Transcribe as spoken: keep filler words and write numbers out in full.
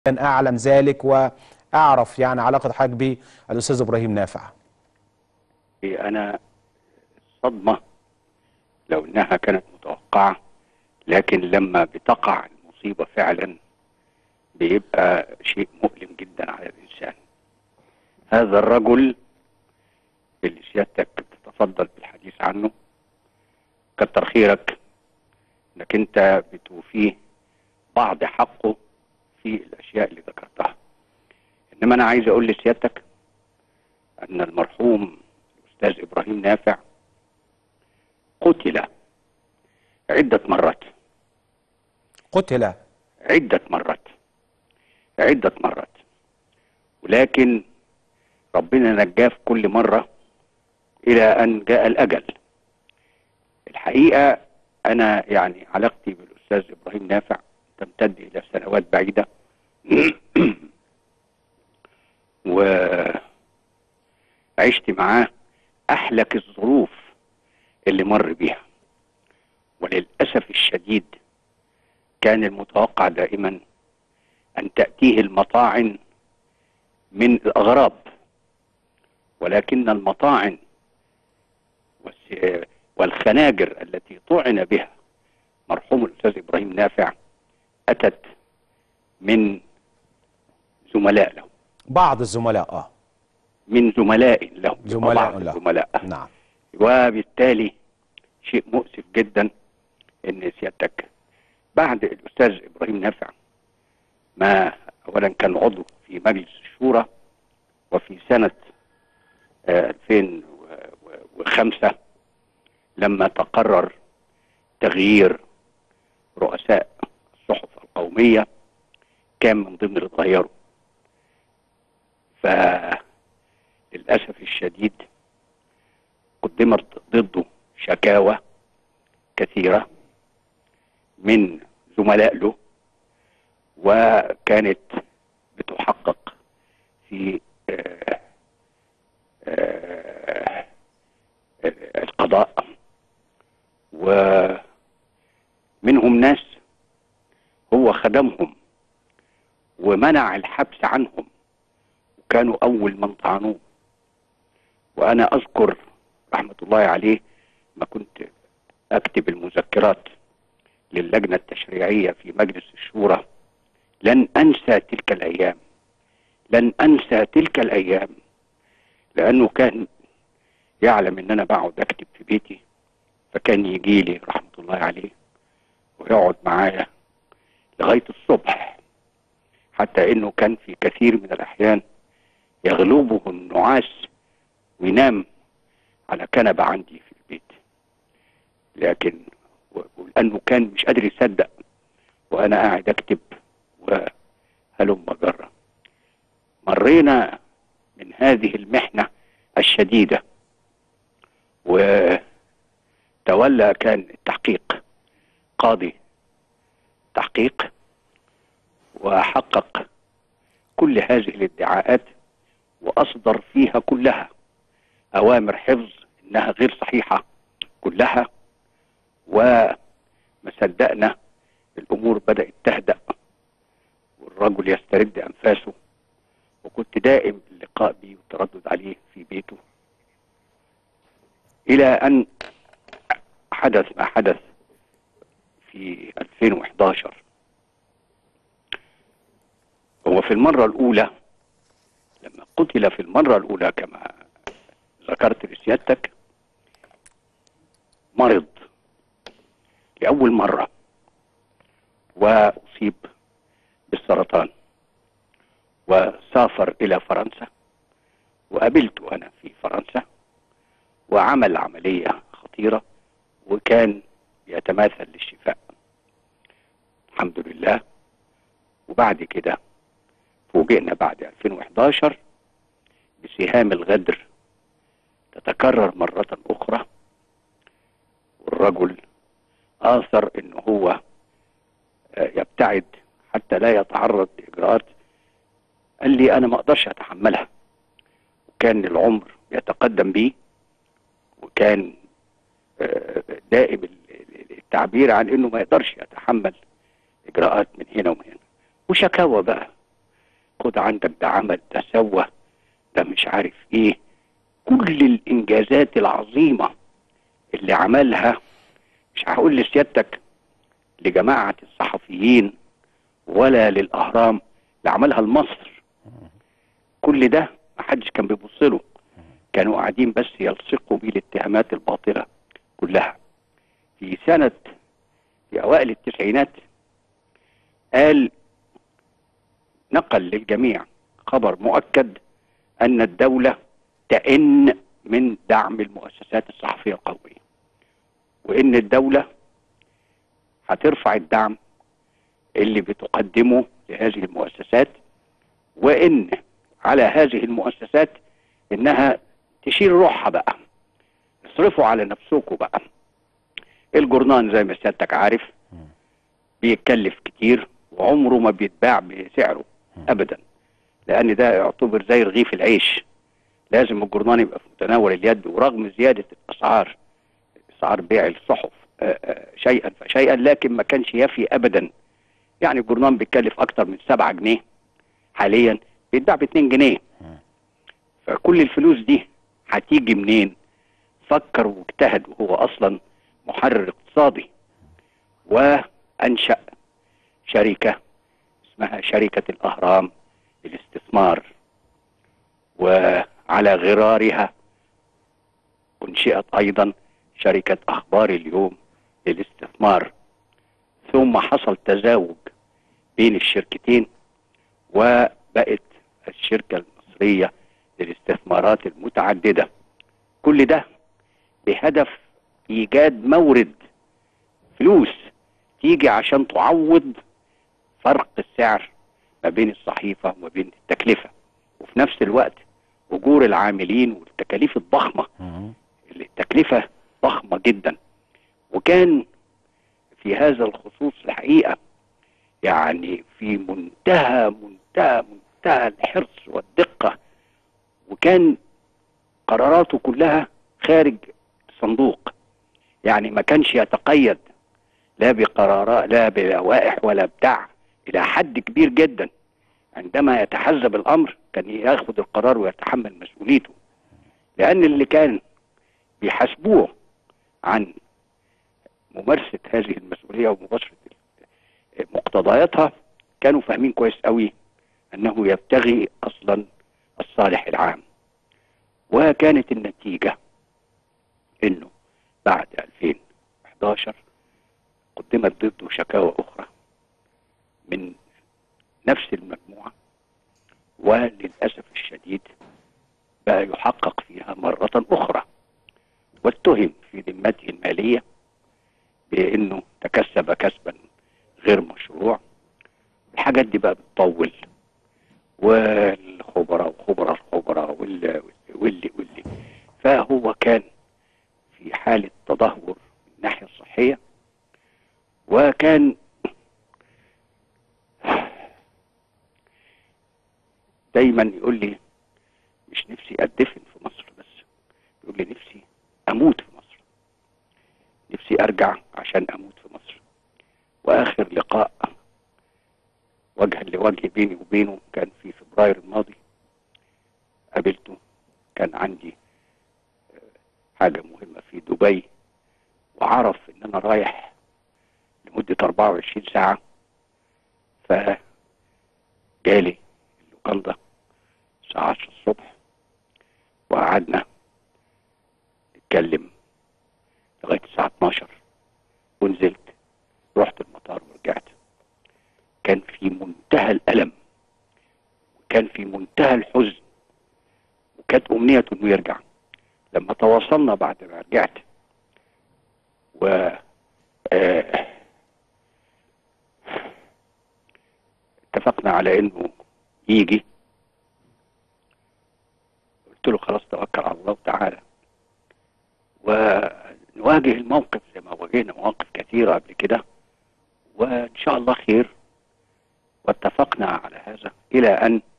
أن أعلم ذلك وأعرف يعني علاقة حضرتك بالأستاذ إبراهيم نافع. أنا صدمة لو إنها كانت متوقعة، لكن لما بتقع المصيبة فعلا بيبقى شيء مؤلم جدا على الإنسان. هذا الرجل اللي سيادتك تتفضل بالحديث عنه، كتر خيرك إنك أنت بتوفيه بعض حقه في الأشياء اللي ذكرتها. إنما أنا عايز أقول لسيادتك أن المرحوم الأستاذ إبراهيم نافع قتل عدة مرات. قتل عدة مرات عدة مرات ولكن ربنا نجاه في كل مرة إلى أن جاء الأجل. الحقيقة أنا يعني علاقتي بالأستاذ إبراهيم نافع تمتد إلى سنوات بعيدة وعشت معاه أحلك الظروف اللي مر بيها، وللأسف الشديد كان المتوقع دائما أن تأتيه المطاعن من الأغراب، ولكن المطاعن والخناجر التي طعن بها مرحوم الأستاذ إبراهيم نافع أتت من زملاء له، بعض الزملاء اه من زملاء له زملاء له زملاء. نعم. وبالتالي شيء مؤسف جدا ان سيادتك بعد الأستاذ إبراهيم نافع ما اولا كان عضو في مجلس الشورى، وفي سنة ألفين وخمسة لما تقرر تغيير رؤساء الصحف القومية كان من ضمن اللي اتغيروا. فللأسف الشديد قدمت ضده شكاوى كثيرة من زملاء له، وكانت بتحقق في آآ آآ القضاء، ومنهم ناس هو خدمهم ومنع الحبس عنهم، وكانوا أول من طعنوه. وأنا أذكر رحمة الله عليه ما كنت أكتب المذكرات للجنة التشريعية في مجلس الشورى، لن أنسى تلك الأيام، لن أنسى تلك الأيام، لأنه كان يعلم أن أنا بقعد أكتب في بيتي، فكان يجي لي رحمة الله عليه ويقعد معايا لغاية الصبح، حتى أنه كان في كثير من الأحيان يغلبه النعاس وينام على كنبة عندي في البيت، لكن لأنه كان مش قادر يصدق وأنا قاعد أكتب وهلم جرة. مرينا من هذه المحنة الشديدة، وتولى كان التحقيق قاضي تحقيق وحقق كل هذه الادعاءات، وأصدر فيها كلها أوامر حفظ إنها غير صحيحة كلها. وما صدقنا الأمور بدأت تهدأ والرجل يسترد أنفاسه، وكنت دائم اللقاء بيه والتردد عليه في بيته، إلى أن حدث ما حدث في ألفين وإحدى عشر. هو في المرة الأولى لما قتل في المرة الأولى كما ذكرت لسيادتك مرض لأول مرة وأصيب بالسرطان، وسافر إلى فرنسا وقابلته أنا في فرنسا، وعمل عملية خطيرة وكان يتماثل للشفاء الحمد لله. وبعد كده فوجئنا بعد ألفين وإحدى عشر بسهام الغدر تتكرر مرة أخرى، والرجل آثر إنه هو يبتعد حتى لا يتعرض لإجراءات قال لي أنا ما أقدرش أتحملها، وكان العمر يتقدم بي، وكان دائم التعبير عن إنه ما يقدرش يتحمل إجراءات من هنا ومن هنا، وشكاوى بقى خد عندك ده عمل ده سوى ده مش عارف ايه. كل الانجازات العظيمة اللي عملها، مش هقول لسيادتك لجماعة الصحفيين ولا للأهرام، اللي عملها لمصر، كل ده محدش كان بيبص له، كانوا قاعدين بس يلصقوا بيه الاتهامات الباطلة كلها. في سنة في أوائل التسعينات قال، نقل للجميع خبر مؤكد أن الدولة تئن من دعم المؤسسات الصحفية القومية، وإن الدولة هترفع الدعم اللي بتقدمه لهذه المؤسسات، وإن على هذه المؤسسات إنها تشيل روحها بقى، اصرفوا على نفسكم بقى. الجورنان زي ما سيادتك عارف بيتكلف كتير وعمره ما بيتباع بسعره ابدا، لان ده يعتبر زي رغيف العيش، لازم الجورنان يبقى في متناول اليد. ورغم زياده الاسعار، اسعار بيع الصحف شيئا فشيئا، لكن ما كانش يفي ابدا. يعني الجورنان بيتكلف اكتر من سبعة جنيه، حاليا بيتباع ب اتنين جنيه. فكل الفلوس دي هتيجي منين؟ فكر واجتهد، وهو اصلا محرر اقتصادي، وانشأ شركة اسمها شركة الأهرام للاستثمار، وعلى غرارها انشئت ايضا شركة اخبار اليوم للاستثمار. ثم حصل تزاوج بين الشركتين، وبقت الشركة المصرية للاستثمارات المتعددة. كل ده بهدف ايجاد مورد فلوس تيجي عشان تعوض فرق السعر ما بين الصحيفة وما بين التكلفة، وفي نفس الوقت اجور العاملين والتكاليف الضخمة. التكلفة ضخمة جدا. وكان في هذا الخصوص الحقيقة يعني في منتهى منتهى منتهى الحرص والدقة، وكان قراراته كلها خارج الصندوق. يعني ما كانش يتقيد لا بقرارات لا بلوائح ولا بتاع، الى حد كبير جدا. عندما يتحزب الامر كان ياخد القرار ويتحمل مسؤوليته، لان اللي كان بيحاسبوه عن ممارسة هذه المسؤولية ومباشرة مقتضياتها كانوا فاهمين كويس قوي انه يبتغي اصلا الصالح العام. وكانت النتيجة انه بعد ألفين وإحداشر قدمت ضده شكاوى اخرى من نفس المجموعة، وللأسف الشديد بقى يحقق فيها مرة اخرى، واتهم في ذمته المالية بانه تكسب كسبا غير مشروع. الحاجات دي بقى بتطول، والخبراء وخبراء الخبراء واللي واللي واللي فهو كان في حالة تدهور من الناحية الصحية. وكان دايما يقول لي مش نفسي اتدفن في مصر بس، يقول لي نفسي اموت في مصر، نفسي ارجع عشان اموت في مصر. واخر لقاء وجها لوجه بيني وبينه كان في فبراير الماضي، قابلته، كان عندي حاجة مهمة في دبي، وعرف ان انا رايح لمدة أربعة وعشرين ساعة، فجالي اللوكاندا الساعة عشرة الصبح، وقعدنا نتكلم لغاية الساعة اتناشر، ونزلت رحت المطار ورجعت. كان في منتهى الألم، وكان في منتهى الحزن، وكانت أمنيته إنه يرجع. لما تواصلنا بعد ما رجعت و آه... اتفقنا على إنه يجي، قلت له خلاص توكل على الله تعالى ونواجه الموقف زي ما واجهنا مواقف كثيرة قبل كده، وإن شاء الله خير. واتفقنا على هذا إلى أن